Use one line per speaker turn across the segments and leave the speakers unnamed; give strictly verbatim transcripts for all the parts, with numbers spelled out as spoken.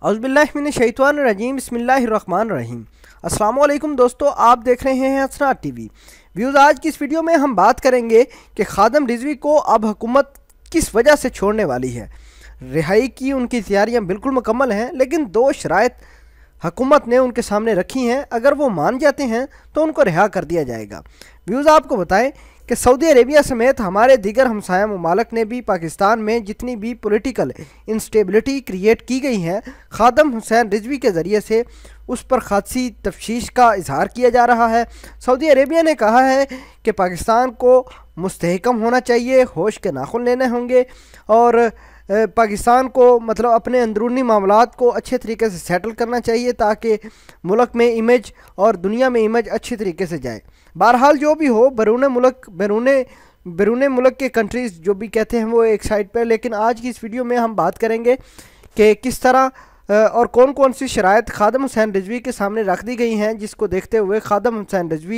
औज़ुबिल्लाहिमिनश्शैतानिर्रजीम बिस्मिल्लाहिर्रहमानिर्रहीम। अस्सलाम वालेकुम दोस्तों, आप देख रहे हैं असरार टीवी व्यूज़। आज की इस वीडियो में हम बात करेंगे कि खादिम रिजवी को अब हुकूमत किस वजह से छोड़ने वाली है। रिहाई की उनकी तैयारियां बिल्कुल मुकम्मल हैं, लेकिन दो शराइत हुकूमत ने उनके सामने रखी हैं। अगर वो मान जाते हैं तो उनको रिहा कर दिया जाएगा। व्यूज़ आपको बताएं कि सऊदी अरेबिया समेत हमारे दीगर हमसाया ममालिक ने भी पाकिस्तान में जितनी भी पॉलिटिकल इंस्टेबिलिटी क्रिएट की गई है, खादिम हुसैन रिजवी के ज़रिए से उस पर खासी तफ्शीश का इजहार किया जा रहा है। सऊदी अरेबिया ने कहा है कि पाकिस्तान को मुस्तहकम होना चाहिए, होश के नाखुन लेने होंगे और पाकिस्तान को मतलब अपने अंदरूनी मामलात को अच्छे तरीके से सेटल करना चाहिए ताकि मुल्क में इमेज और दुनिया में इमेज अच्छी तरीके से जाए। बहरहाल जो भी हो, बैरून मुल्क बैरून बैरून मुल्क के कंट्रीज़ जो भी कहते हैं वो एक साइड पर, लेकिन आज की इस वीडियो में हम बात करेंगे कि किस तरह और कौन कौन सी शराइत खादिम हुसैन रिजवी के सामने रख दी गई हैं जिसको देखते हुए खादिम हुसैन रिजवी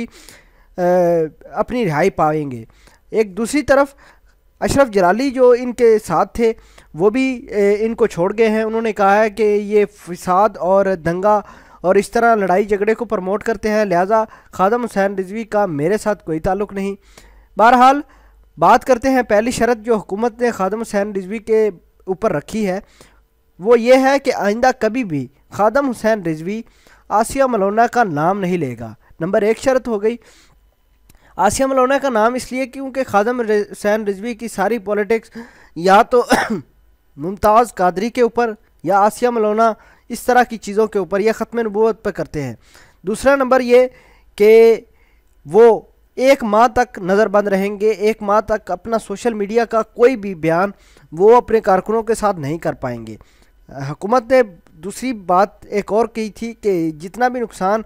अपनी रिहाई पाएंगे। एक दूसरी तरफ अशरफ जलाली जो इनके साथ थे वो भी इनको छोड़ गए हैं। उन्होंने कहा है कि ये फसाद और दंगा और इस तरह लड़ाई झगड़े को प्रमोट करते हैं, लिहाजा खादिम हुसैन रिजवी का मेरे साथ कोई ताल्लुक़ नहीं। बहरहाल बात करते हैं पहली शर्त जो हुकूमत ने खादिम हुसैन रिजवी के ऊपर रखी है, वो ये है कि आइंदा कभी भी खादिम हुसैन रिजवी आसिया मलौना का नाम नहीं लेगा। नंबर एक शर्त हो गई। आसिया मलौना का नाम इसलिए क्योंकि खादिम हुसैन रिजवी की सारी पॉलिटिक्स या तो मुमताज़ कादरी के ऊपर या आसिया मलौना इस तरह की चीज़ों के ऊपर या ख़त्म नबूवत पर करते हैं। दूसरा नंबर ये कि वो एक माह तक नज़रबंद रहेंगे, एक माह तक अपना सोशल मीडिया का कोई भी बयान वो अपने कारकुनों के साथ नहीं कर पाएंगे। हुकूमत ने दूसरी बात एक और की थी कि जितना भी नुकसान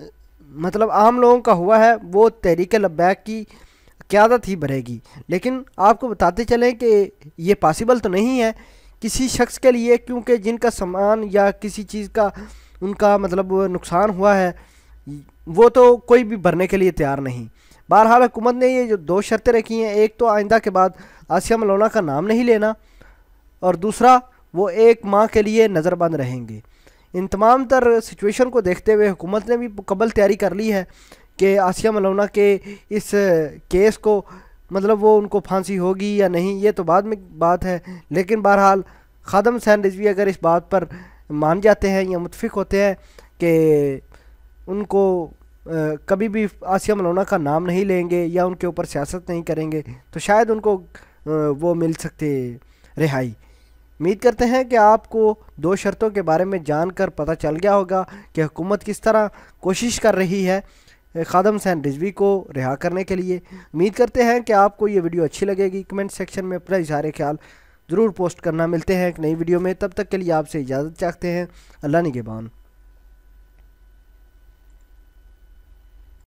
मतलब आम लोगों का हुआ है वो तहरीक लब्बैक की क़यादत ही भरेगी। लेकिन आपको बताते चलें कि ये पॉसिबल तो नहीं है किसी शख्स के लिए, क्योंकि जिनका सामान या किसी चीज़ का उनका मतलब नुकसान हुआ है वो तो कोई भी भरने के लिए तैयार नहीं। बहरहाल हुकूमत ने ये जो दो शर्तें रखी हैं, एक तो आइंदा के बाद आसिया मलौना का नाम नहीं लेना और दूसरा वो एक माह के लिए नज़रबंद रहेंगे। इन तमाम तर सिचुएशन को देखते हुए हुकूमत ने भी मुकम्मल तैयारी कर ली है कि आसिया मलौना के इस केस को मतलब वो उनको फांसी होगी या नहीं ये तो बाद में बात है, लेकिन बहरहाल खादिम हुसैन रिजवी अगर इस बात पर मान जाते हैं या मुतफिक होते हैं कि उनको आ, कभी भी आसिया मलौना का नाम नहीं लेंगे या उनके ऊपर सियासत नहीं करेंगे तो शायद उनको आ, वो मिल सकते रिहाई। उम्मीद करते हैं कि आपको दो शर्तों के बारे में जानकर पता चल गया होगा कि हुकूमत किस तरह कोशिश कर रही है खादिम हुसैन रिजवी को रिहा करने के लिए। उम्मीद करते हैं कि आपको ये वीडियो अच्छी लगेगी। कमेंट सेक्शन में अपना इज़हार ख्याल ज़रूर पोस्ट करना। मिलते हैं एक नई वीडियो में, तब तक के लिए आपसे इजाज़त चाहते हैं। अल्लाह निगहबान।